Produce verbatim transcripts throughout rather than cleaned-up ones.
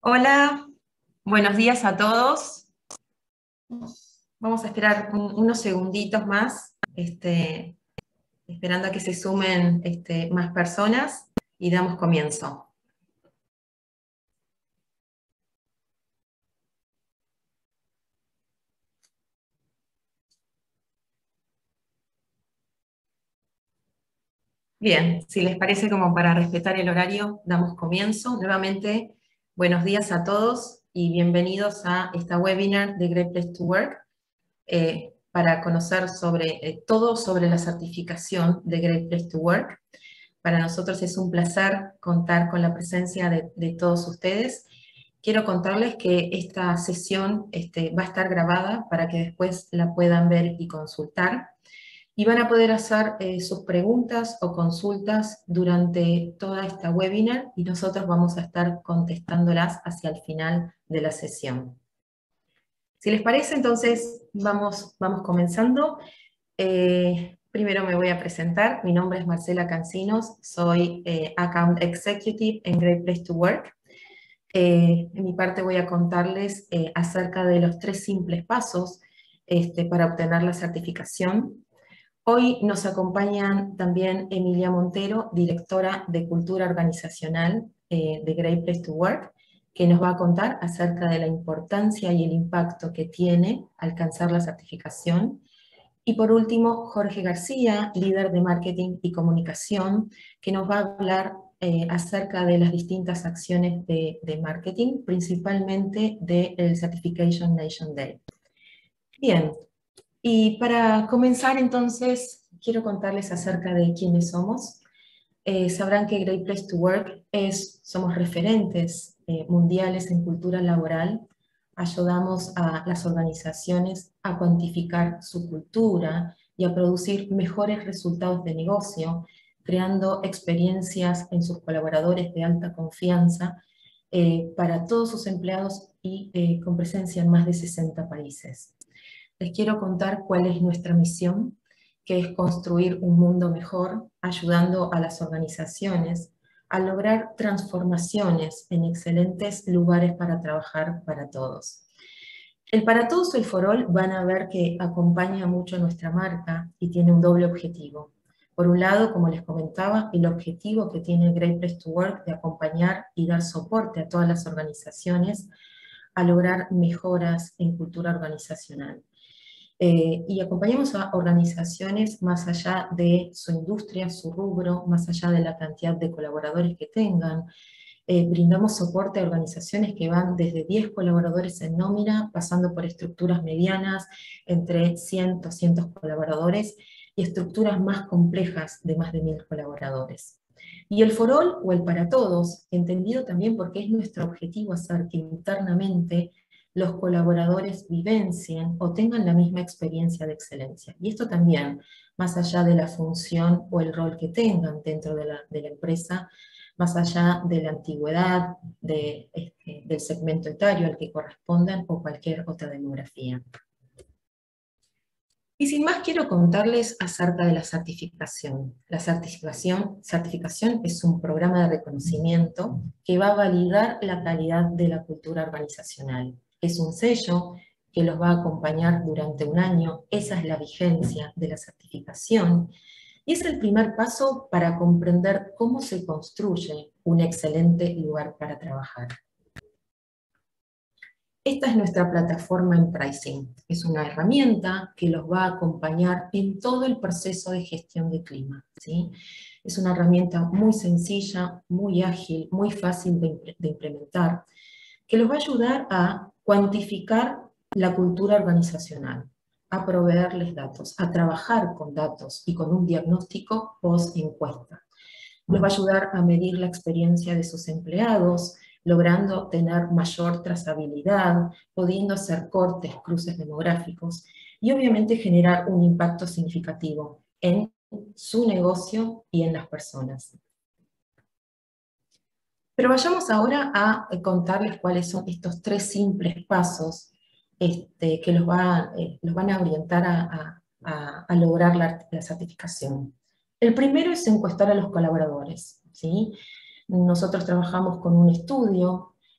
Hola, buenos días a todos. Vamos a esperar un- unos segunditos más, este, esperando a que se sumen este, más personas y damos comienzo. Bien, si les parece como para respetar el horario, damos comienzo. Nuevamente, buenos días a todos y bienvenidos a esta webinar de Great Place to Work eh, para conocer sobre, eh, todo sobre la certificación de Great Place to Work. Para nosotros es un placer contar con la presencia de, de todos ustedes. Quiero contarles que esta sesión este, va a estar grabada para que después la puedan ver y consultar. Y van a poder hacer eh, sus preguntas o consultas durante toda esta webinar y nosotros vamos a estar contestándolas hacia el final de la sesión. Si les parece, entonces vamos, vamos comenzando. Eh, primero me voy a presentar. Mi nombre es Marcela Cancinos, soy eh, Account Executive en Great Place to Work. Eh, en mi parte voy a contarles eh, acerca de los tres simples pasos este, para obtener la certificación. Hoy nos acompañan también Emilia Montero, directora de Cultura Organizacional eh, de Great Place to Work, que nos va a contar acerca de la importancia y el impacto que tiene alcanzar la certificación. Y por último, Jorge García, líder de marketing y comunicación, que nos va a hablar eh, acerca de las distintas acciones de, de marketing, principalmente del Certification Nation Day. Bien, y para comenzar entonces, quiero contarles acerca de quiénes somos. Eh, sabrán que Great Place to Work es, somos referentes eh, mundiales en cultura laboral. Ayudamos a las organizaciones a cuantificar su cultura y a producir mejores resultados de negocio, creando experiencias en sus colaboradores de alta confianza eh, para todos sus empleados y eh, con presencia en más de sesenta países. Les quiero contar cuál es nuestra misión, que es construir un mundo mejor, ayudando a las organizaciones a lograr transformaciones en excelentes lugares para trabajar para todos. El Para Todos el For All van a ver que acompaña mucho nuestra marca y tiene un doble objetivo. Por un lado, como les comentaba, el objetivo que tiene Great Place to Work de acompañar y dar soporte a todas las organizaciones a lograr mejoras en cultura organizacional. Eh, y acompañamos a organizaciones más allá de su industria, su rubro, más allá de la cantidad de colaboradores que tengan. Eh, brindamos soporte a organizaciones que van desde diez colaboradores en nómina, pasando por estructuras medianas, entre cien, doscientos colaboradores, y estructuras más complejas de más de mil colaboradores. Y el For All, o el para todos, entendido también porque es nuestro objetivo hacer que internamente los colaboradores vivencien o tengan la misma experiencia de excelencia. Y esto también, más allá de la función o el rol que tengan dentro de la, de la empresa, más allá de la antigüedad, de, este, del segmento etario al que correspondan o cualquier otra demografía. Y sin más quiero contarles acerca de la certificación. La certificación, certificación es un programa de reconocimiento que va a validar la calidad de la cultura organizacional. Es un sello que los va a acompañar durante un año, esa es la vigencia de la certificación, y es el primer paso para comprender cómo se construye un excelente lugar para trabajar. Esta es nuestra plataforma en pricing. Es una herramienta que los va a acompañar en todo el proceso de gestión de clima, ¿sí? Es una herramienta muy sencilla, muy ágil, muy fácil de, de implementar, que los va a ayudar a cuantificar la cultura organizacional, a proveerles datos, a trabajar con datos y con un diagnóstico post-encuesta. Los va a ayudar a medir la experiencia de sus empleados, logrando tener mayor trazabilidad, pudiendo hacer cortes, cruces demográficos, y obviamente generar un impacto significativo en su negocio y en las personas. Pero vayamos ahora a contarles cuáles son estos tres simples pasos este, que los, va, eh, los van a orientar a, a, a lograr la, la certificación. El primero es encuestar a los colaboradores, ¿sí? Nosotros trabajamos con un estudio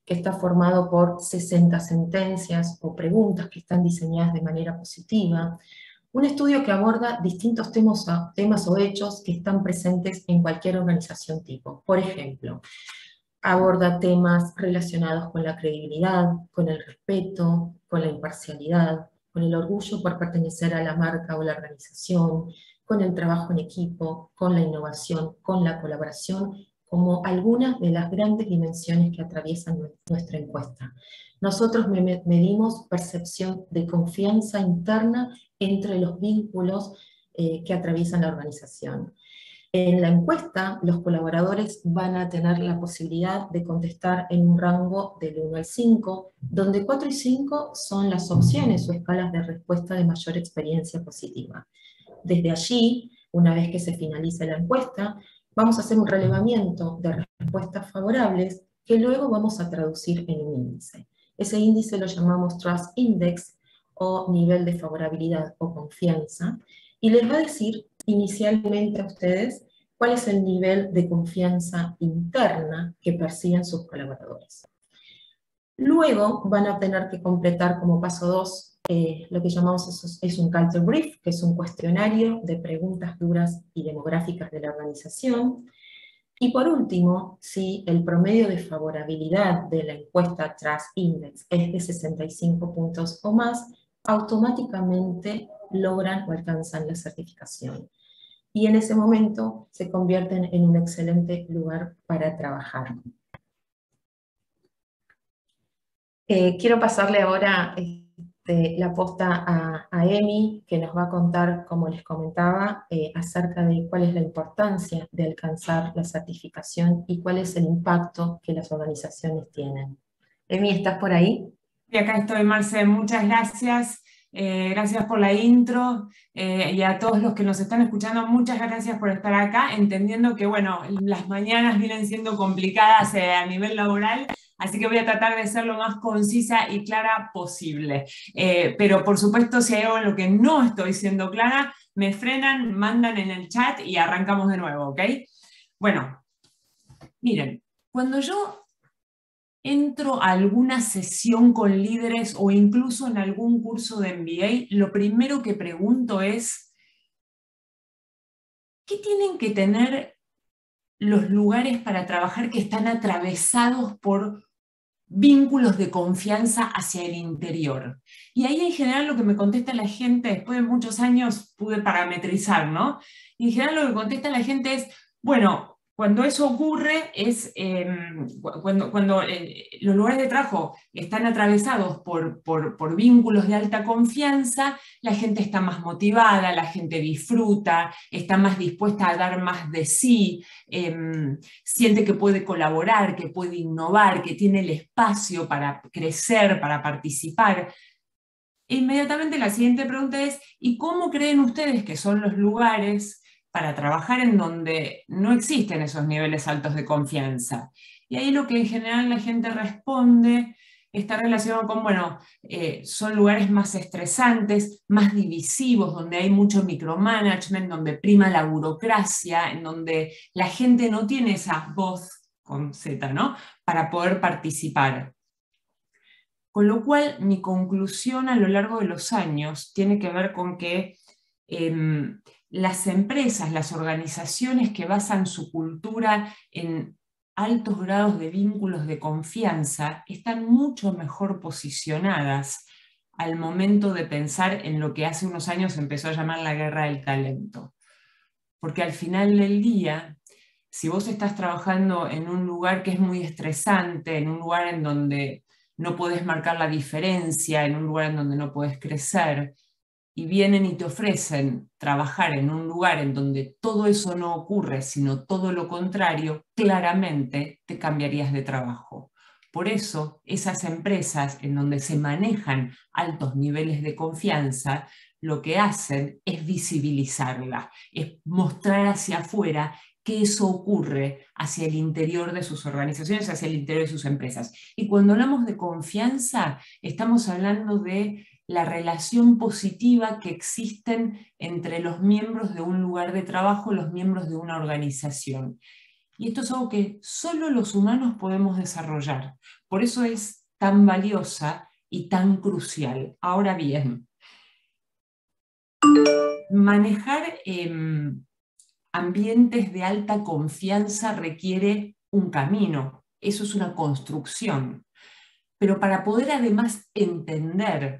que está formado por sesenta sentencias o preguntas que están diseñadas de manera positiva. Un estudio que aborda distintos temas, temas o hechos que están presentes en cualquier organización tipo. Por ejemplo, aborda temas relacionados con la credibilidad, con el respeto, con la imparcialidad, con el orgullo por pertenecer a la marca o la organización, con el trabajo en equipo, con la innovación, con la colaboración, como algunas de las grandes dimensiones que atraviesan nuestra encuesta. Nosotros medimos percepción de confianza interna entre los vínculos eh, que atraviesan la organización. En la encuesta, los colaboradores van a tener la posibilidad de contestar en un rango del uno al cinco, donde cuatro y cinco son las opciones o escalas de respuesta de mayor experiencia positiva. Desde allí, una vez que se finalice la encuesta, vamos a hacer un relevamiento de respuestas favorables que luego vamos a traducir en un índice. Ese índice lo llamamos Trust Index, o nivel de favorabilidad o confianza, y les va a decir inicialmente a ustedes cuál es el nivel de confianza interna que perciben sus colaboradores. Luego van a tener que completar como paso dos eh, lo que llamamos es, es un culture brief, que es un cuestionario de preguntas duras y demográficas de la organización. Y por último, si el promedio de favorabilidad de la encuesta Trust Index es de sesenta y cinco puntos o más, automáticamente logran o alcanzan la certificación. Y en ese momento se convierten en un excelente lugar para trabajar. Eh, quiero pasarle ahora este, la posta a, a Emi, que nos va a contar, como les comentaba, eh, acerca de cuál es la importancia de alcanzar la certificación y cuál es el impacto que las organizaciones tienen. Emi, ¿estás por ahí? Y acá estoy, Marce, muchas gracias. Eh, gracias por la intro eh, y a todos los que nos están escuchando, muchas gracias por estar acá, entendiendo que, bueno, las mañanas vienen siendo complicadas eh, a nivel laboral, así que voy a tratar de ser lo más concisa y clara posible. Eh, pero, por supuesto, si hay algo en lo que no estoy siendo clara, me frenan, mandan en el chat y arrancamos de nuevo, ¿ok? Bueno, miren, cuando yo entro a alguna sesión con líderes o incluso en algún curso de M B A, lo primero que pregunto es, ¿qué tienen que tener los lugares para trabajar que están atravesados por vínculos de confianza hacia el interior? Y ahí en general lo que me contesta la gente, después de muchos años pude parametrizar, ¿no? Y en general lo que contesta la gente es, bueno, cuando eso ocurre es eh, cuando, cuando eh, los lugares de trabajo están atravesados por, por, por vínculos de alta confianza, la gente está más motivada, la gente disfruta, está más dispuesta a dar más de sí, eh, siente que puede colaborar, que puede innovar, que tiene el espacio para crecer, para participar. E inmediatamente la siguiente pregunta es, ¿y cómo creen ustedes que son los lugares para trabajar en donde no existen esos niveles altos de confianza? Y ahí lo que en general la gente responde está relacionado con, bueno, eh, son lugares más estresantes, más divisivos, donde hay mucho micromanagement, donde prima la burocracia, en donde la gente no tiene esa voz, con Z, ¿no?, para poder participar. Con lo cual, mi conclusión a lo largo de los años tiene que ver con que eh, las empresas, las organizaciones que basan su cultura en altos grados de vínculos de confianza están mucho mejor posicionadas al momento de pensar en lo que hace unos años empezó a llamar la guerra del talento. Porque al final del día, si vos estás trabajando en un lugar que es muy estresante, en un lugar en donde no podés marcar la diferencia, en un lugar en donde no podés crecer, y vienen y te ofrecen trabajar en un lugar en donde todo eso no ocurre, sino todo lo contrario, claramente te cambiarías de trabajo. Por eso, esas empresas en donde se manejan altos niveles de confianza, lo que hacen es visibilizarla, es mostrar hacia afuera que eso ocurre hacia el interior de sus organizaciones, hacia el interior de sus empresas. Y cuando hablamos de confianza, estamos hablando de la relación positiva que existen entre los miembros de un lugar de trabajo, los miembros de una organización. Y esto es algo que solo los humanos podemos desarrollar. Por eso es tan valiosa y tan crucial. Ahora bien, manejar eh, ambientes de alta confianza requiere un camino. Eso es una construcción. Pero para poder además entender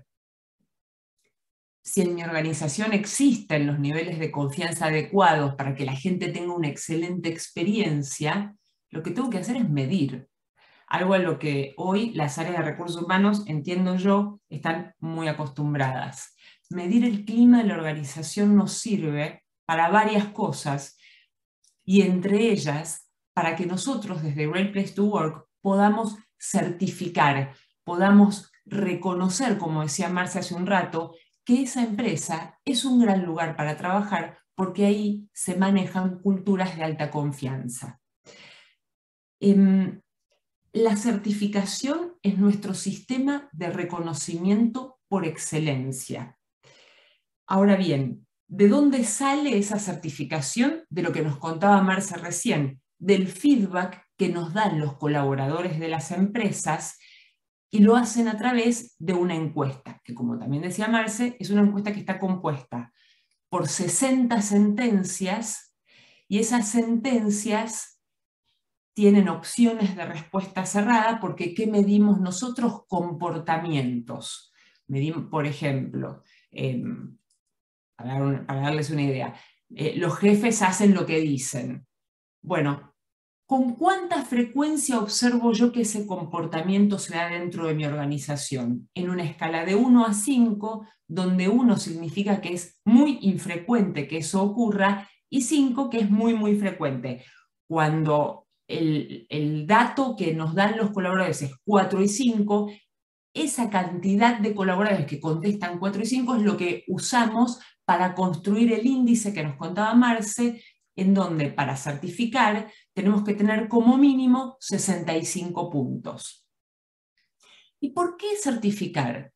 si en mi organización existen los niveles de confianza adecuados para que la gente tenga una excelente experiencia, lo que tengo que hacer es medir. Algo a lo que hoy las áreas de recursos humanos, entiendo yo, están muy acostumbradas. Medir el clima de la organización nos sirve para varias cosas, y entre ellas, para que nosotros desde Great Place to Work podamos certificar, podamos reconocer, como decía Marce hace un rato, que esa empresa es un gran lugar para trabajar porque ahí se manejan culturas de alta confianza. Eh, la certificación es nuestro sistema de reconocimiento por excelencia. Ahora bien, ¿de dónde sale esa certificación? De lo que nos contaba Marce recién, del feedback que nos dan los colaboradores de las empresas, y lo hacen a través de una encuesta, que como también decía Marce, es una encuesta que está compuesta por sesenta sentencias, y esas sentencias tienen opciones de respuesta cerrada, porque ¿qué medimos nosotros? Comportamientos. Medimos, por ejemplo, eh, para, dar un, para darles una idea, eh, los jefes hacen lo que dicen. Bueno, ¿con cuánta frecuencia observo yo que ese comportamiento se da dentro de mi organización? En una escala de uno a cinco, donde uno significa que es muy infrecuente que eso ocurra, y cinco que es muy, muy frecuente. Cuando el, el dato que nos dan los colaboradores es cuatro y cinco, esa cantidad de colaboradores que contestan cuatro y cinco es lo que usamos para construir el índice que nos contaba Marce, en donde para certificar tenemos que tener como mínimo sesenta y cinco puntos. ¿Y por qué certificar?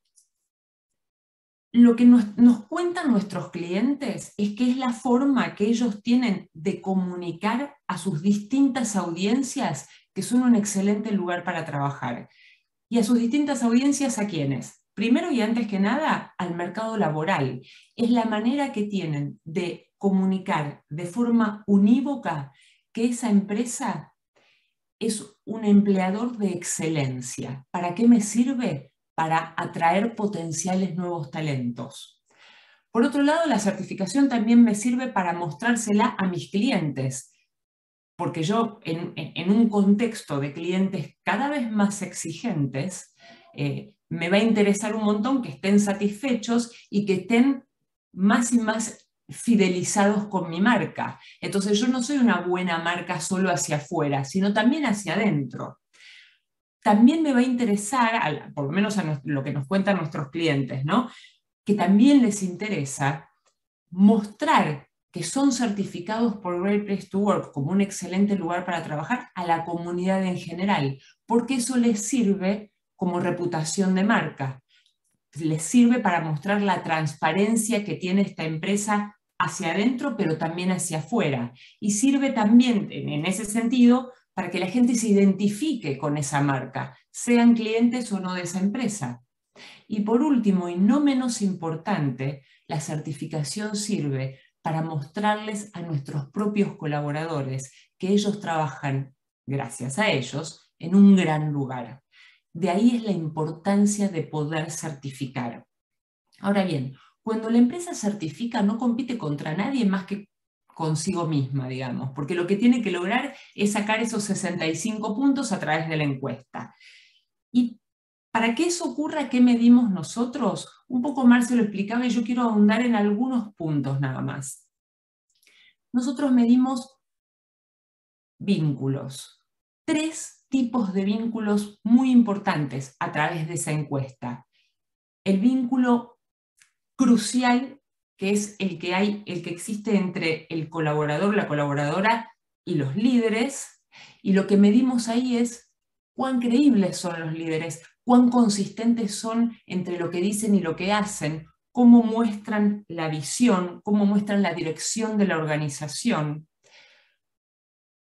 Lo que nos, nos cuentan nuestros clientes es que es la forma que ellos tienen de comunicar a sus distintas audiencias que son un excelente lugar para trabajar. ¿Y a sus distintas audiencias a quiénes? Primero y antes que nada, al mercado laboral. Es la manera que tienen de comunicar de forma unívoca que esa empresa es un empleador de excelencia. ¿Para qué me sirve? Para atraer potenciales nuevos talentos. Por otro lado, la certificación también me sirve para mostrársela a mis clientes, porque yo en, en un contexto de clientes cada vez más exigentes, eh, me va a interesar un montón que estén satisfechos y que estén más y más fidelizados con mi marca. Entonces yo no soy una buena marca solo hacia afuera, sino también hacia adentro. También me va a interesar, por lo menos a lo que nos cuentan nuestros clientes, ¿no? Que también les interesa mostrar que son certificados por Great Place to Work como un excelente lugar para trabajar a la comunidad en general, porque eso les sirve como reputación de marca. Les sirve para mostrar la transparencia que tiene esta empresa hacia adentro, pero también hacia afuera. Y sirve también, en ese sentido, para que la gente se identifique con esa marca, sean clientes o no de esa empresa. Y por último, y no menos importante, la certificación sirve para mostrarles a nuestros propios colaboradores que ellos trabajan, gracias a ellos, en un gran lugar. De ahí es la importancia de poder certificar. Ahora bien, cuando la empresa certifica no compite contra nadie más que consigo misma, digamos, porque lo que tiene que lograr es sacar esos sesenta y cinco puntos a través de la encuesta. Y para que eso ocurra, ¿qué medimos nosotros? Un poco Marce lo explicaba y yo quiero ahondar en algunos puntos nada más. Nosotros medimos vínculos. Tres tipos de vínculos muy importantes a través de esa encuesta. El vínculo crucial, que es el que hay, el que existe entre el colaborador, la colaboradora y los líderes, y lo que medimos ahí es cuán creíbles son los líderes, cuán consistentes son entre lo que dicen y lo que hacen, cómo muestran la visión, cómo muestran la dirección de la organización.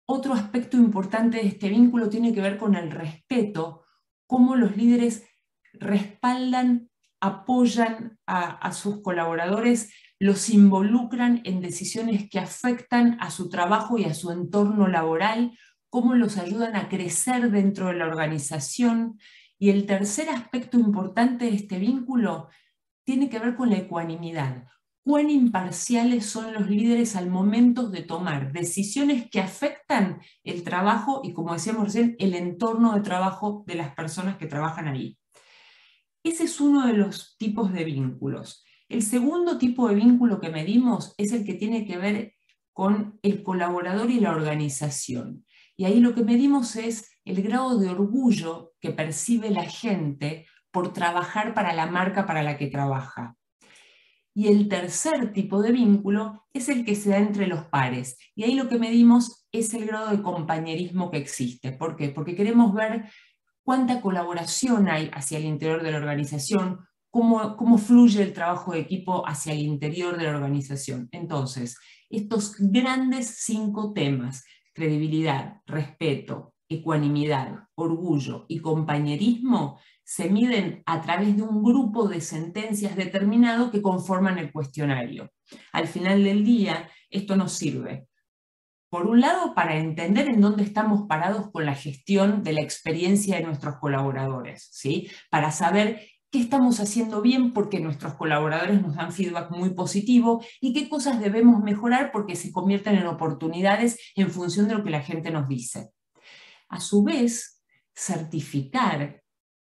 Otro aspecto importante de este vínculo tiene que ver con el respeto, cómo los líderes respaldan, apoyan a, a sus colaboradores, los involucran en decisiones que afectan a su trabajo y a su entorno laboral, cómo los ayudan a crecer dentro de la organización. Y el tercer aspecto importante de este vínculo tiene que ver con la ecuanimidad. Cuán imparciales son los líderes al momento de tomar decisiones que afectan el trabajo y, como decíamos recién, el entorno de trabajo de las personas que trabajan ahí. Ese es uno de los tipos de vínculos. El segundo tipo de vínculo que medimos es el que tiene que ver con el colaborador y la organización. Y ahí lo que medimos es el grado de orgullo que percibe la gente por trabajar para la marca para la que trabaja. Y el tercer tipo de vínculo es el que se da entre los pares. Y ahí lo que medimos es el grado de compañerismo que existe. ¿Por qué? Porque queremos ver cuánta colaboración hay hacia el interior de la organización, cómo, cómo fluye el trabajo de equipo hacia el interior de la organización. Entonces, estos grandes cinco temas, credibilidad, respeto, ecuanimidad, orgullo y compañerismo, se miden a través de un grupo de sentencias determinado que conforman el cuestionario. Al final del día, esto nos sirve, por un lado, para entender en dónde estamos parados con la gestión de la experiencia de nuestros colaboradores, ¿sí? Para saber qué estamos haciendo bien porque nuestros colaboradores nos dan feedback muy positivo y qué cosas debemos mejorar porque se convierten en oportunidades en función de lo que la gente nos dice. A su vez, certificar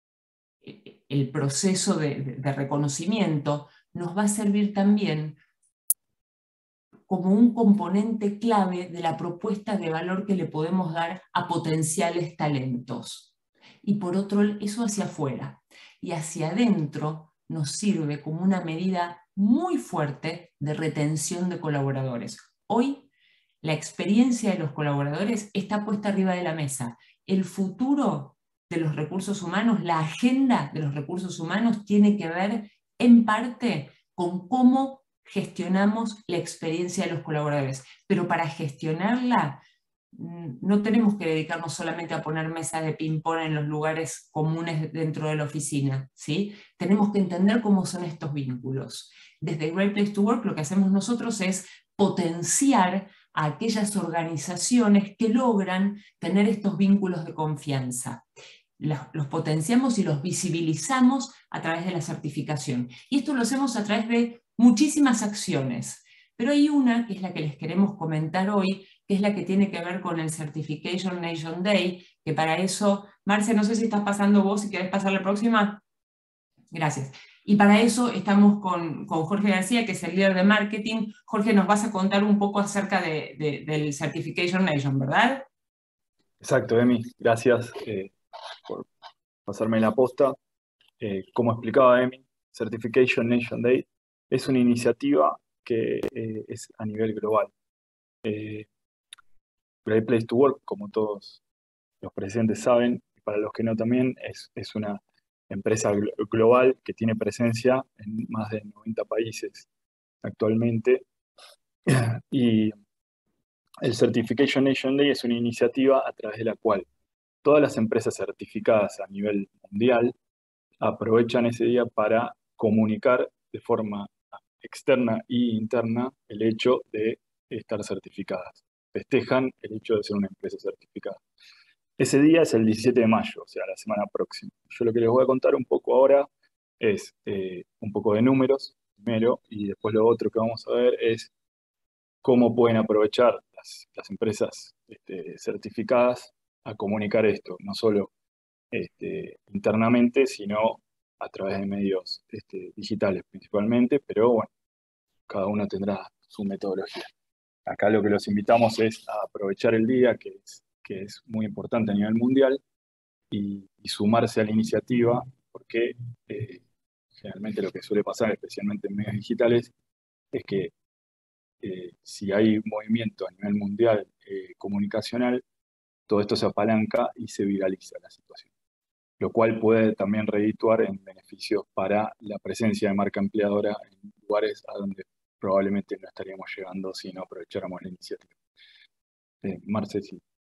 el proceso de, de, de reconocimiento nos va a servir también como un componente clave de la propuesta de valor que le podemos dar a potenciales talentos. Y por otro, eso hacia afuera. Y hacia adentro nos sirve como una medida muy fuerte de retención de colaboradores. Hoy, la experiencia de los colaboradores está puesta arriba de la mesa. El futuro de los recursos humanos, la agenda de los recursos humanos tiene que ver en parte con cómo gestionamos la experiencia de los colaboradores. Pero para gestionarla no tenemos que dedicarnos solamente a poner mesas de ping-pong en los lugares comunes dentro de la oficina, ¿sí? Tenemos que entender cómo son estos vínculos. Desde Great Place to Work lo que hacemos nosotros es potenciar a aquellas organizaciones que logran tener estos vínculos de confianza. Los, los potenciamos y los visibilizamos a través de la certificación. Y esto lo hacemos a través de muchísimas acciones. Pero hay una, que es la que les queremos comentar hoy, que es la que tiene que ver con el Certification Nation Day, que para eso, Marce, no sé si estás pasando vos, si querés pasar la próxima. Gracias. Y para eso estamos con, con Jorge García, que es el líder de marketing. Jorge, nos vas a contar un poco acerca de, de, del Certification Nation, ¿verdad? Exacto, Emi. Gracias eh, por pasarme la posta. Eh, como explicaba Emi, Certification Nation Day es una iniciativa que eh, es a nivel global. Eh, Great Place to Work, como todos los presentes saben, y para los que no también, es, es una empresa glo- global que tiene presencia en más de noventa países actualmente. Y el Certification Nation Day es una iniciativa a través de la cual todas las empresas certificadas a nivel mundial aprovechan ese día para comunicar de forma externa e interna el hecho de estar certificadas. Festejan el hecho de ser una empresa certificada. Ese día es el diecisiete de mayo, o sea, la semana próxima. Yo lo que les voy a contar un poco ahora es eh, un poco de números, primero, y después lo otro que vamos a ver es cómo pueden aprovechar las, las empresas este, certificadas a comunicar esto, no solo este, internamente, sino a través de medios este, digitales principalmente, pero bueno, cada uno tendrá su metodología. Acá lo que los invitamos es a aprovechar el día, que es, que es muy importante a nivel mundial, y, y sumarse a la iniciativa, porque eh, generalmente lo que suele pasar, especialmente en medios digitales, es que eh, si hay movimiento a nivel mundial eh, comunicacional, todo esto se apalanca y se viraliza la situación, lo cual puede también redituar en beneficios para la presencia de marca empleadora en lugares a donde probablemente no estaríamos llegando si no aprovecháramos la iniciativa. Eh, Marce, si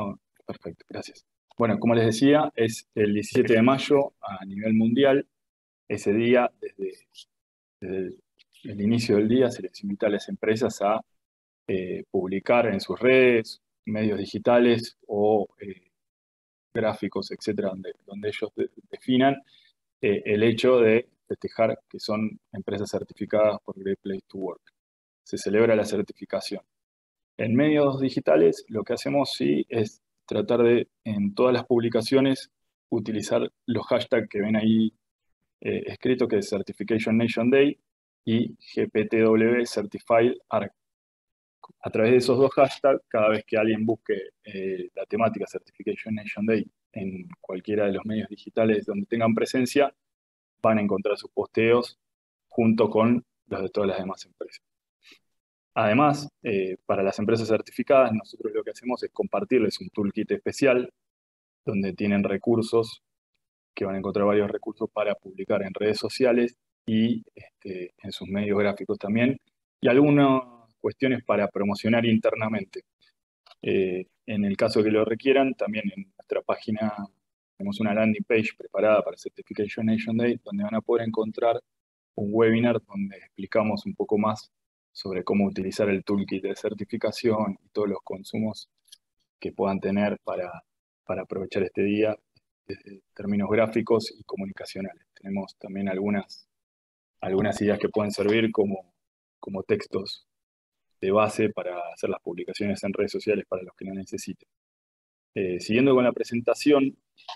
Oh, perfecto, gracias. Bueno, como les decía, es el diecisiete de mayo a nivel mundial. Ese día, desde, desde el, el inicio del día, se les invita a las empresas a eh, publicar en sus redes, medios digitales o eh, gráficos, etcétera, donde, donde ellos de, definan eh, el hecho de festejar que son empresas certificadas por Great Place to Work. Se celebra la certificación. En medios digitales lo que hacemos sí es tratar de, en todas las publicaciones, utilizar los hashtags que ven ahí eh, escrito, que es Certification Nation Day y G P T W Certified Arc. A través de esos dos hashtags, cada vez que alguien busque eh, la temática Certification Nation Day en cualquiera de los medios digitales donde tengan presencia, van a encontrar sus posteos junto con los de todas las demás empresas. Además, eh, para las empresas certificadas, nosotros lo que hacemos es compartirles un toolkit especial donde tienen recursos, que van a encontrar varios recursos para publicar en redes sociales y este, en sus medios gráficos también, y algunas cuestiones para promocionar internamente. Eh, en el caso que lo requieran, también en nuestra página tenemos una landing page preparada para Certification Nation Day, donde van a poder encontrar un webinar donde explicamos un poco más sobre cómo utilizar el toolkit de certificación y todos los consumos que puedan tener para, para aprovechar este día desde términos gráficos y comunicacionales. Tenemos también algunas, algunas ideas que pueden servir como, como textos de base para hacer las publicaciones en redes sociales para los que lo necesiten. Eh, siguiendo con la presentación,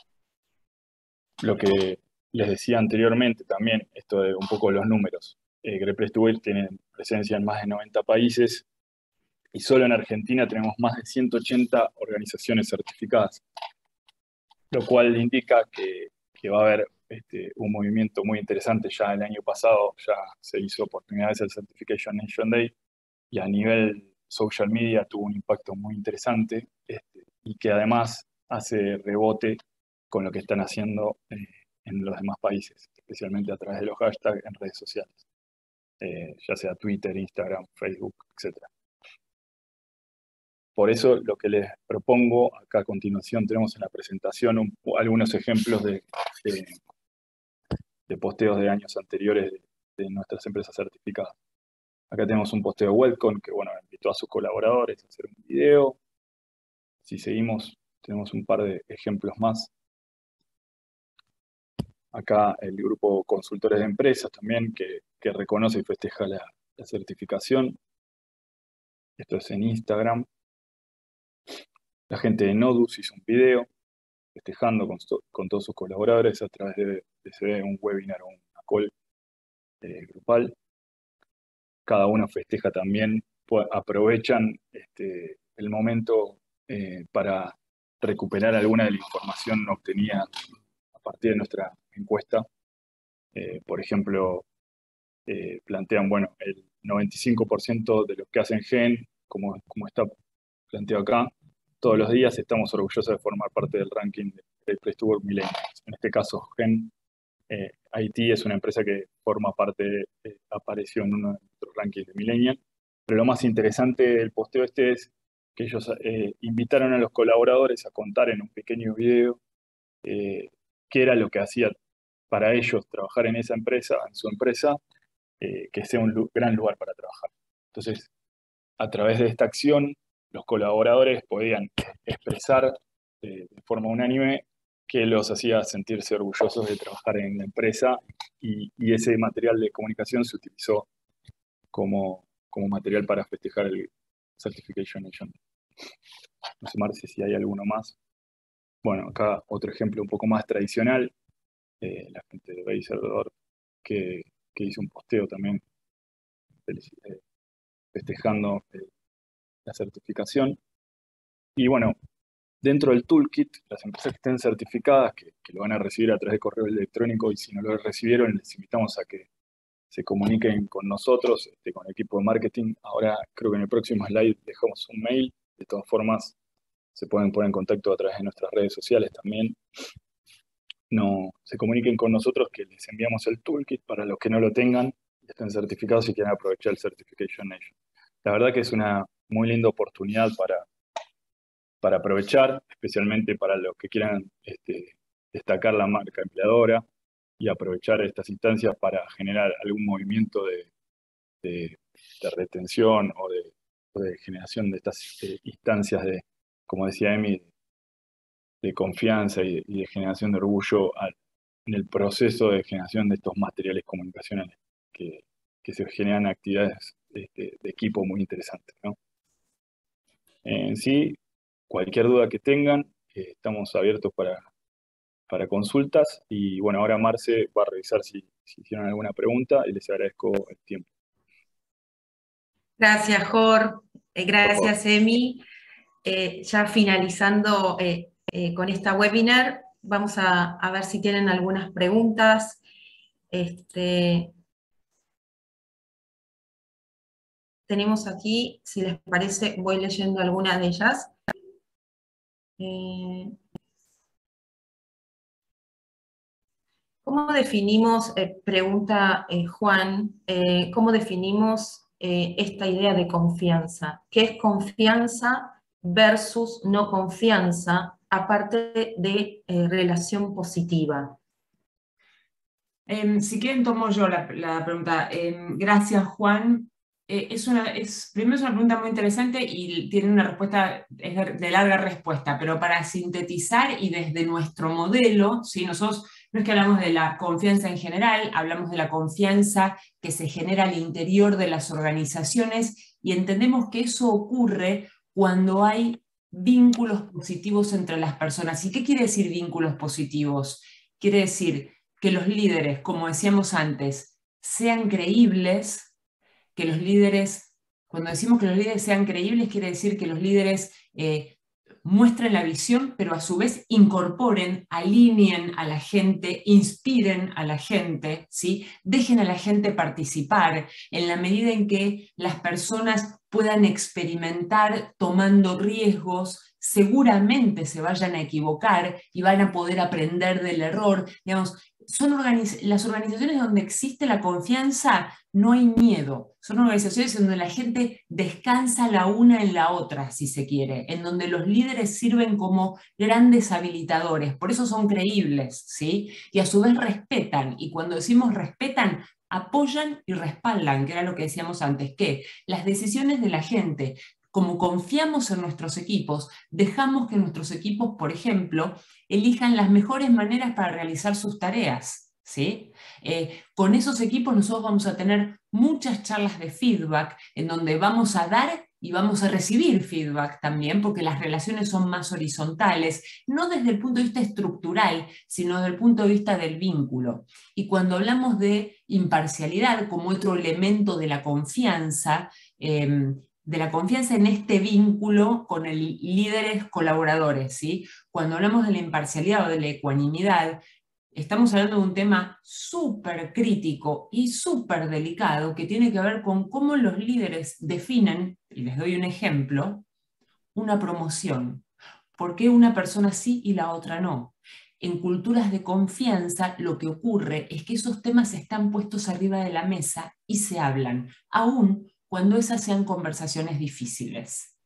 lo que les decía anteriormente también, esto de un poco los números. Eh, Great Place to Work tiene presencia en más de noventa países y solo en Argentina tenemos más de ciento ochenta organizaciones certificadas, lo cual indica que, que va a haber este, un movimiento muy interesante. Ya el año pasado ya se hizo por primera vez el Certification Nation Day y a nivel social media tuvo un impacto muy interesante este, y que además hace rebote con lo que están haciendo eh, en los demás países, especialmente a través de los hashtags en redes sociales, eh, ya sea Twitter, Instagram, Facebook, etcétera. Por eso lo que les propongo, acá a continuación tenemos en la presentación un, algunos ejemplos de, de, de posteos de años anteriores de, de nuestras empresas certificadas. Acá tenemos un posteo de Welcome que, bueno, invitó a sus colaboradores a hacer un video. Si seguimos, tenemos un par de ejemplos más. Acá el grupo Consultores de Empresas también, que, que reconoce y festeja la, la certificación. Esto es en Instagram. La gente de Nodus hizo un video festejando con, con todos sus colaboradores a través de, de un webinar o una call eh, grupal. Cada uno festeja también, pues, aprovechan este, el momento eh, para recuperar alguna de la información obtenida a partir de nuestra encuesta. Eh, por ejemplo, eh, plantean, bueno, el noventa y cinco por ciento de los que hacen Gen, como, como está planteado acá, todos los días estamos orgullosos de formar parte del ranking de Great Place to Work Millennials. En este caso, Gen eh, I T es una empresa que forma parte, eh, apareció en uno de nuestros rankings de Millennial. Pero lo más interesante del posteo este es que ellos eh, invitaron a los colaboradores a contar en un pequeño video eh, qué era lo que hacía para ellos trabajar en esa empresa, en su empresa, eh, que sea un lu- gran lugar para trabajar. Entonces, a través de esta acción, los colaboradores podían expresar eh, de forma unánime que los hacía sentirse orgullosos de trabajar en la empresa y, y ese material de comunicación se utilizó como, como material para festejar el Certification Nation. No sé, Marce, si hay alguno más. Bueno, acá otro ejemplo un poco más tradicional, eh, la gente de Baserdor que, que hizo un posteo también eh, festejando eh, la certificación. Y bueno, dentro del toolkit, las empresas que estén certificadas, que, que lo van a recibir a través de correo electrónico, y si no lo recibieron, les invitamos a que se comuniquen con nosotros, este, con el equipo de marketing. Ahora creo que en el próximo slide dejamos un mail. De todas formas, se pueden poner en contacto a través de nuestras redes sociales también. No, se comuniquen con nosotros que les enviamos el toolkit para los que no lo tengan y estén certificados y quieran aprovechar el Certification Nation. La verdad que es una muy linda oportunidad para para aprovechar, especialmente para los que quieran este, destacar la marca empleadora y aprovechar estas instancias para generar algún movimiento de, de, de retención o de, o de generación de estas eh, instancias de, como decía Emi, de confianza y de, y de generación de orgullo al, en el proceso de generación de estos materiales comunicacionales, que, que se generan actividades este, de equipo muy interesantes, ¿no? En sí, cualquier duda que tengan, eh, estamos abiertos para, para consultas. Y bueno, ahora Marce va a revisar si, si hicieron alguna pregunta y les agradezco el tiempo. Gracias, Jor. Eh, gracias, Emi. Eh, ya finalizando eh, eh, con esta webinar, vamos a, a ver si tienen algunas preguntas. Este, tenemos aquí, si les parece, voy leyendo algunas de ellas. Eh, ¿Cómo definimos, eh, pregunta eh, Juan, eh, cómo definimos eh, esta idea de confianza? ¿Qué es confianza versus no confianza, aparte de eh, relación positiva? Eh, si quieren tomo yo la, la pregunta. Eh, gracias, Juan. Eh, es una, es, primero es una pregunta muy interesante y tiene una respuesta, es de, de larga respuesta, pero para sintetizar y desde nuestro modelo, ¿sí? Nosotros no es que hablamos de la confianza en general, hablamos de la confianza que se genera al interior de las organizaciones y entendemos que eso ocurre cuando hay vínculos positivos entre las personas. ¿Y qué quiere decir vínculos positivos? Quiere decir que los líderes, como decíamos antes, sean creíbles, que los líderes, cuando decimos que los líderes sean creíbles, quiere decir que los líderes eh, muestren la visión, pero a su vez incorporen, alineen a la gente, inspiren a la gente, ¿sí? Dejen a la gente participar en la medida en que las personas puedan experimentar tomando riesgos, seguramente se vayan a equivocar y van a poder aprender del error. Digamos, son organiz- las organizaciones donde existe la confianza, no hay miedo. Son organizaciones en donde la gente descansa la una en la otra, si se quiere, en donde los líderes sirven como grandes habilitadores, por eso son creíbles, ¿sí? Y a su vez respetan, y cuando decimos respetan, apoyan y respaldan, que era lo que decíamos antes, que las decisiones de la gente, como confiamos en nuestros equipos, dejamos que nuestros equipos, por ejemplo, elijan las mejores maneras para realizar sus tareas, ¿sí? Eh, con esos equipos nosotros vamos a tener muchas charlas de feedback en donde vamos a dar y vamos a recibir feedback también, porque las relaciones son más horizontales, no desde el punto de vista estructural, sino desde el punto de vista del vínculo. Y cuando hablamos de imparcialidad como otro elemento de la confianza, eh, de la confianza en este vínculo con el líderes colaboradores, ¿sí? Cuando hablamos de la imparcialidad o de la ecuanimidad, estamos hablando de un tema súper crítico y súper delicado que tiene que ver con cómo los líderes definen, y les doy un ejemplo, una promoción. ¿Por qué una persona sí y la otra no? En culturas de confianza lo que ocurre es que esos temas están puestos arriba de la mesa y se hablan, aún cuando esas sean conversaciones difíciles.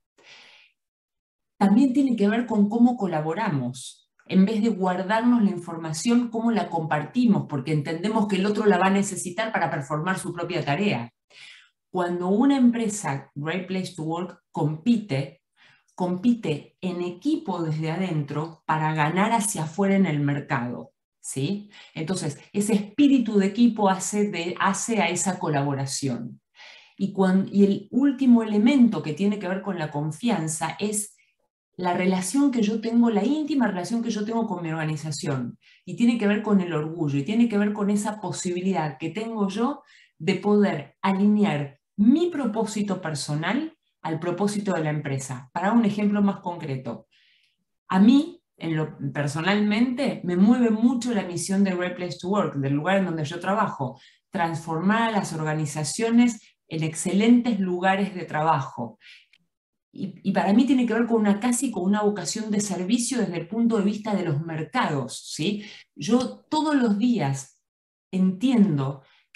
También tiene que ver con cómo colaboramos. En vez de guardarnos la información, cómo la compartimos, porque entendemos que el otro la va a necesitar para performar su propia tarea. Cuando una empresa, Great Place to Work, compite, compite en equipo desde adentro para ganar hacia afuera en el mercado, ¿sí? Entonces, ese espíritu de equipo hace, de, hace a esa colaboración. Y, cuando, y el último elemento que tiene que ver con la confianza es la relación que yo tengo, la íntima relación que yo tengo con mi organización. Y tiene que ver con el orgullo, y tiene que ver con esa posibilidad que tengo yo de poder alinear mi propósito personal al propósito de la empresa. Para un ejemplo más concreto, a mí, en lo, personalmente, me mueve mucho la misión de Great Place to Work, del lugar en donde yo trabajo, transformar a las organizaciones en excelentes lugares de trabajo. Y, y para mí tiene que ver con una casi con una vocación de servicio desde el punto de vista de los mercados, ¿sí? Yo todos los días entiendo que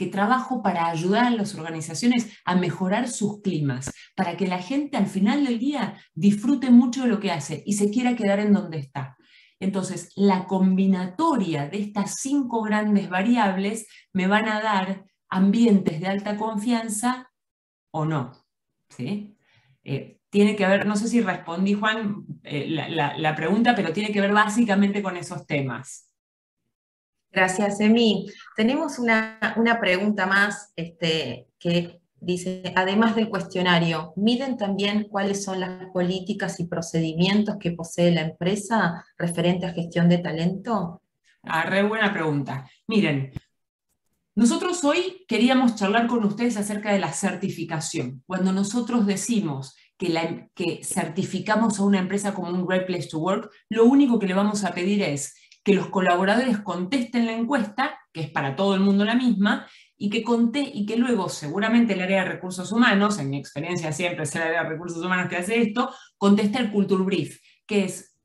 que trabajo para ayudar a las organizaciones a mejorar sus climas, para que la gente al final del día disfrute mucho de lo que hace y se quiera quedar en donde está. Entonces, la combinatoria de estas cinco grandes variables me van a dar ambientes de alta confianza o no, ¿sí? Eh, tiene que ver, no sé si respondí, Juan, eh, la, la, la pregunta, pero tiene que ver básicamente con esos temas. Gracias, Emi. Tenemos una, una pregunta más este, que dice, además del cuestionario, ¿miden también cuáles son las políticas y procedimientos que posee la empresa referente a gestión de talento? Ah, re buena pregunta. Miren, nosotros hoy queríamos charlar con ustedes acerca de la certificación. Cuando nosotros decimos que, la, que certificamos a una empresa como un Great Place to Work, lo único que le vamos a pedir es que los colaboradores contesten la encuesta, que es para todo el mundo la misma, y que, conté, y que luego seguramente el área de recursos humanos, en mi experiencia siempre es el área de recursos humanos que hace esto, contesta el Culture Brief, que es...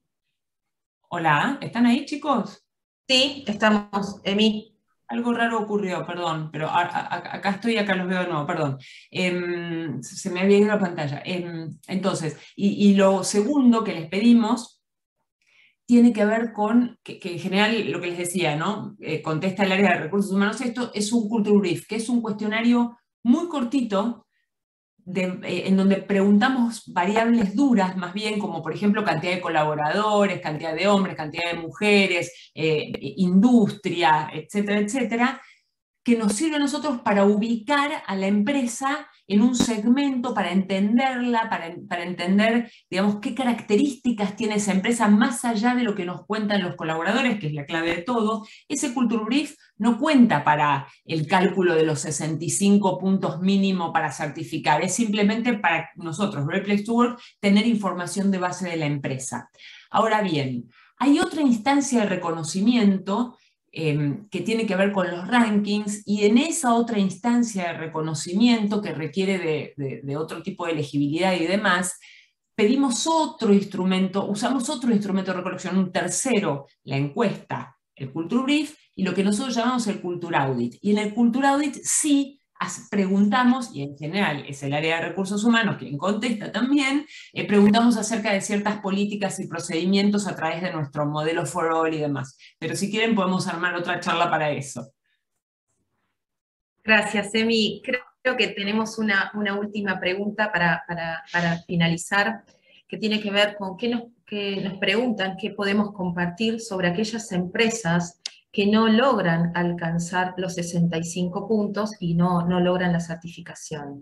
Hola, ¿están ahí, chicos? Sí, estamos, Emi. Algo raro ocurrió, perdón, pero a, a, acá estoy, acá los veo de nuevo, perdón. Eh, se me había ido la pantalla. Eh, entonces, y, y lo segundo que les pedimos tiene que ver con, que, que en general lo que les decía, ¿no? Eh, contesta el área de recursos humanos, esto es un Culture Brief, que es un cuestionario muy cortito, de, eh, en donde preguntamos variables duras, más bien, como por ejemplo cantidad de colaboradores, cantidad de hombres, cantidad de mujeres, eh, industria, etcétera, etcétera, que nos sirve a nosotros para ubicar a la empresa en un segmento, para entenderla, para, para entender, digamos, qué características tiene esa empresa más allá de lo que nos cuentan los colaboradores, que es la clave de todo. Ese Culture Brief no cuenta para el cálculo de los sesenta y cinco puntos mínimo para certificar, es simplemente para nosotros, Great Place to Work, tener información de base de la empresa. Ahora bien, hay otra instancia de reconocimiento Eh, que tiene que ver con los rankings, y en esa otra instancia de reconocimiento que requiere de, de, de otro tipo de elegibilidad y demás, pedimos otro instrumento, usamos otro instrumento de recolección, un tercero, la encuesta, el Culture Brief, y lo que nosotros llamamos el Culture Audit. Y en el Culture Audit sí preguntamos, y en general es el área de recursos humanos quien contesta también, eh, preguntamos acerca de ciertas políticas y procedimientos a través de nuestro modelo for all y demás. Pero si quieren podemos armar otra charla para eso. Gracias, Emi. Creo que tenemos una, una última pregunta para, para, para finalizar, que tiene que ver con qué nos, que nos preguntan qué podemos compartir sobre aquellas empresas que no logran alcanzar los sesenta y cinco puntos y no, no logran la certificación.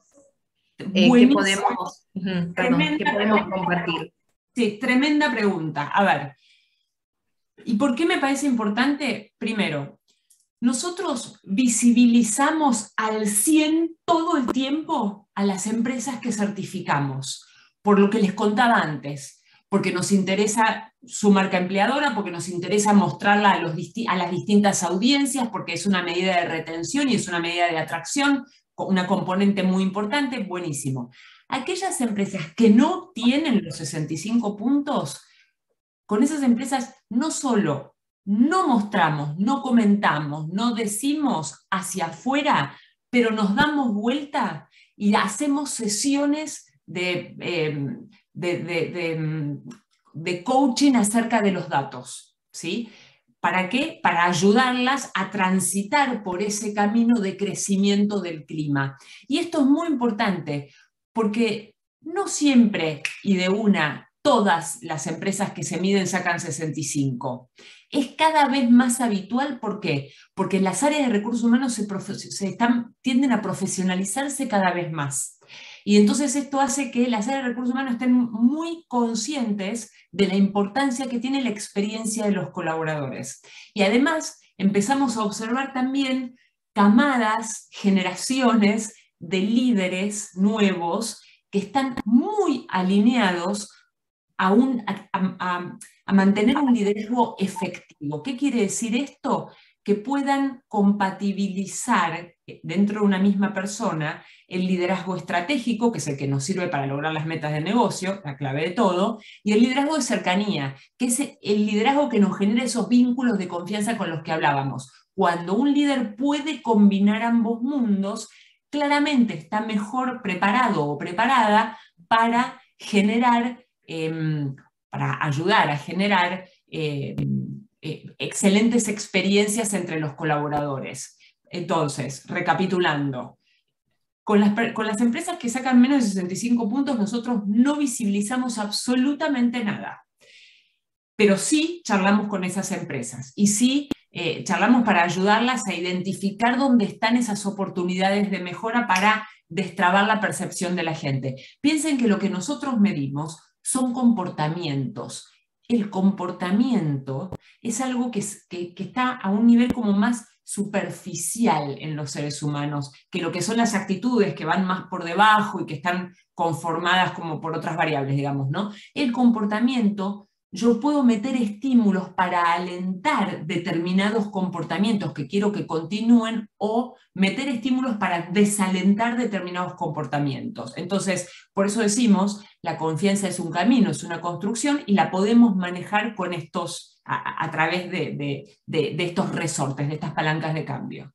Eh, ¿qué podemos, uh, perdón, ¿qué podemos compartir? Sí, tremenda pregunta. A ver, ¿y por qué me parece importante? Primero, nosotros visibilizamos al cien todo el tiempo a las empresas que certificamos, por lo que les contaba antes, porque nos interesa su marca empleadora, porque nos interesa mostrarla a, los, a las distintas audiencias, porque es una medida de retención y es una medida de atracción, una componente muy importante, buenísimo. Aquellas empresas que no tienen los sesenta y cinco puntos, con esas empresas no solo no mostramos, no comentamos, no decimos hacia afuera, pero nos damos vuelta y hacemos sesiones de, eh, de, de, de, de coaching acerca de los datos, ¿sí? ¿Para qué? Para ayudarlas a transitar por ese camino de crecimiento del clima. Y esto es muy importante, porque no siempre y de una todas las empresas que se miden sacan sesenta y cinco. Es cada vez más habitual, ¿por qué? Porque las áreas de recursos humanos se, se están, tienden a profesionalizarse cada vez más. Y entonces esto hace que las áreas de recursos humanos estén muy conscientes de la importancia que tiene la experiencia de los colaboradores. Y además empezamos a observar también camadas, generaciones de líderes nuevos que están muy alineados a, un, a, a, a mantener un liderazgo efectivo. ¿Qué quiere decir esto? Que puedan compatibilizar dentro de una misma persona el liderazgo estratégico, que es el que nos sirve para lograr las metas de negocio, la clave de todo, y el liderazgo de cercanía, que es el liderazgo que nos genera esos vínculos de confianza con los que hablábamos. cuando un líder puede combinar ambos mundos, claramente está mejor preparado o preparada para generar, eh, para ayudar a generar eh, eh, excelentes experiencias entre los colaboradores. Entonces, recapitulando, con las, con las empresas que sacan menos de sesenta y cinco puntos, nosotros no visibilizamos absolutamente nada. Pero sí charlamos con esas empresas y sí eh, charlamos para ayudarlas a identificar dónde están esas oportunidades de mejora para destrabar la percepción de la gente. Piensen que lo que nosotros medimos son comportamientos. El comportamiento es algo que, que, que está a un nivel como más superficial en los seres humanos, que lo que son las actitudes que van más por debajo y que están conformadas como por otras variables, digamos, ¿no? El comportamiento, yo puedo meter estímulos para alentar determinados comportamientos que quiero que continúen o meter estímulos para desalentar determinados comportamientos. Entonces, por eso decimos, la confianza es un camino, es una construcción y la podemos manejar con estos, a, a través de, de, de, de estos resortes, de estas palancas de cambio.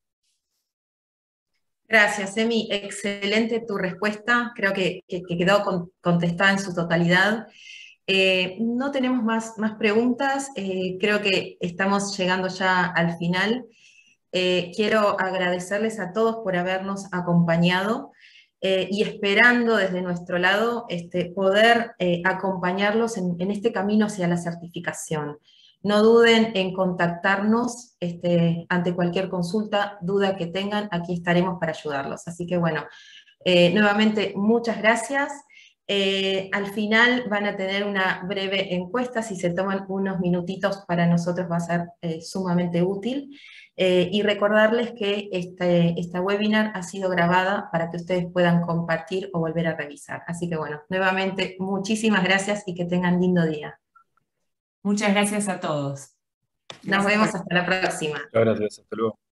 Gracias, Emi. Excelente tu respuesta. Creo que, que, que quedó con, contestada en su totalidad. Eh, no tenemos más, más preguntas, eh, creo que estamos llegando ya al final. Eh, quiero agradecerles a todos por habernos acompañado eh, y esperando desde nuestro lado este, poder eh, acompañarlos en, en este camino hacia la certificación. No duden en contactarnos este, ante cualquier consulta, duda que tengan, aquí estaremos para ayudarlos. Así que bueno, eh, nuevamente muchas gracias. Eh, al final van a tener una breve encuesta, si se toman unos minutitos para nosotros va a ser eh, sumamente útil. Eh, y recordarles que este, esta webinar ha sido grabada para que ustedes puedan compartir o volver a revisar. Así que bueno, nuevamente muchísimas gracias y que tengan lindo día. Muchas gracias a todos. Nos vemos hasta la próxima. Muchas gracias, hasta luego.